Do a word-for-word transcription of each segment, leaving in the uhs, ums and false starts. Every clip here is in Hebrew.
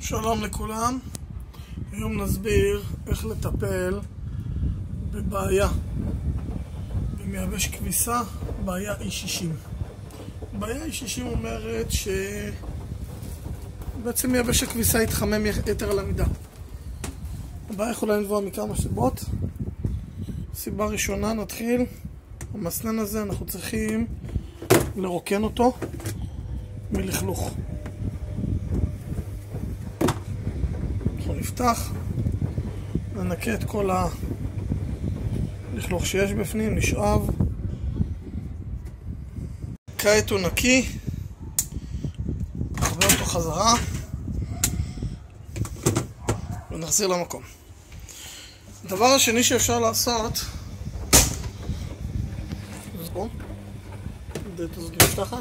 שלום לכולם. היום נסביר איך לטפל בבעיה במייבש כביסה, בעיה אי שישים. בעיה אי שישים אומרת שבעצם מייבש הכביסה יתחמם יתר על המידה. הבעיה יכולה לנבוע מכמה סיבות. סיבה ראשונה, נתחיל. המסנן הזה אנחנו צריכים לרוקן אותו מלכלוך. אנחנו נפתח, ננקה את כל הלכלוך שיש בפנים, נשאב. כעת הוא נקי, נחבר אותו חזרה ונחזיר למקום. הדבר השני שאפשר לעשות, זו, הדלת הזאת נפתחת.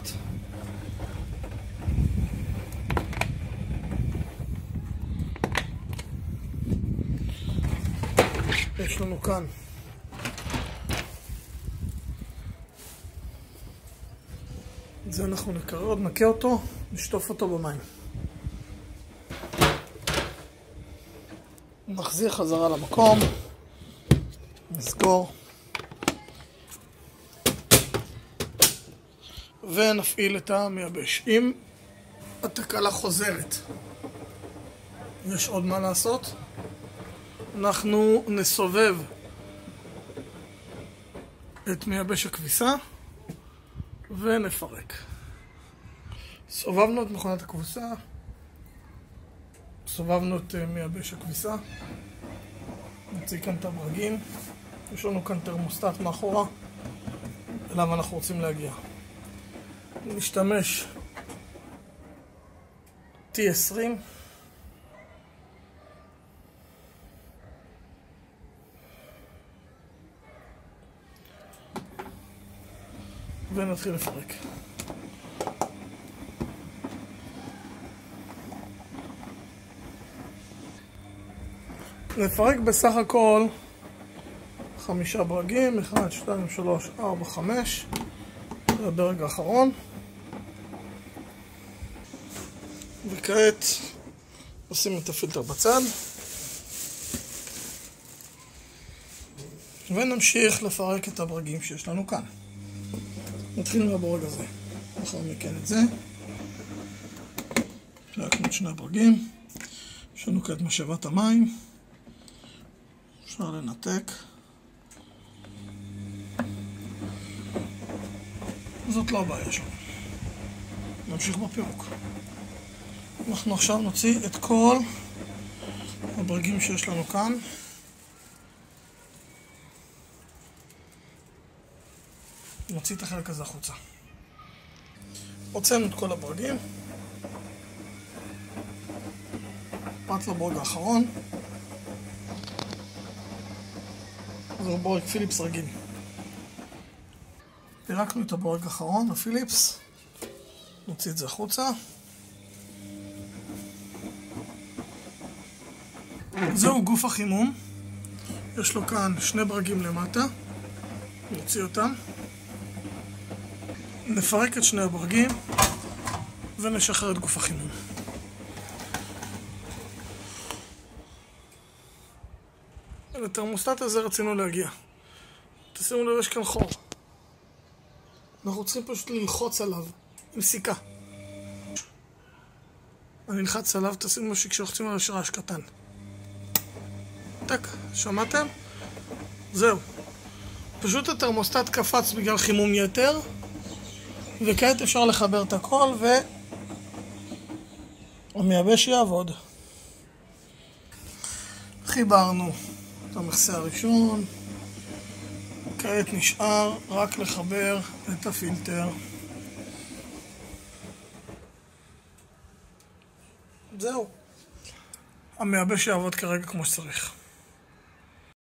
יש לנו כאן את זה, אנחנו נקרא עוד, נקה אותו, נשטוף אותו במים, נחזיר חזרה למקום, נסגור ונפעיל את המייבש. אם התקלה חוזרת, יש עוד מה לעשות. אנחנו נסובב את מייבש הכביסה ונפרק. סובבנו את מכונת הכביסה, סובבנו את מייבש הכביסה, נציג כאן את הברגים. יש לנו כאן תרמוסטט מאחורה אליו אנחנו רוצים להגיע. נשתמש טי עשרים ונתחיל לפרק. נפרק בסך הכל חמישה ברגים, אחד, שתיים, שלוש, ארבע, חמש. זה הברג האחרון. וכעת נשים את הפילטר בצד ונמשיך לפרק את הברגים שיש לנו כאן. נתחיל מהברג הזה, לאחר מכן את זה. פרקנו את שני הברגים. יש לנו כעת משאבת המים, אפשר לנתק. זאת לא הבעיה שלנו. נמשיך בפירוק. אנחנו עכשיו נוציא את כל הברגים שיש לנו כאן. נוציא את החלק הזה החוצה. הוצאנו את כל הברגים. פרט לברג האחרון. זהו ברג פיליפס רגיל. פירקנו את הברג האחרון, הפיליפס. נוציא את זה החוצה. זהו גוף החימום. יש לו כאן שני ברגים למטה. נוציא אותם. נפרק את שני הברגים ונשחרר את גוף החימום. לתרמוסטט הזה רצינו להגיע. תשימו לב, יש כאן חור. אנחנו צריכים פשוט ללחוץ עליו עם סיכה. אני נלחץ עליו, תשימו לב שכשלוחצים עליו יש רעש קטן. טק, שמעתם? זהו. פשוט התרמוסטט קפץ בגלל חימום יתר. וכעת אפשר לחבר את הכל והמייבש יעבוד. חיברנו את המכסה הראשון. כעת נשאר רק לחבר את הפילטר. זהו. המייבש יעבוד כרגע כמו שצריך.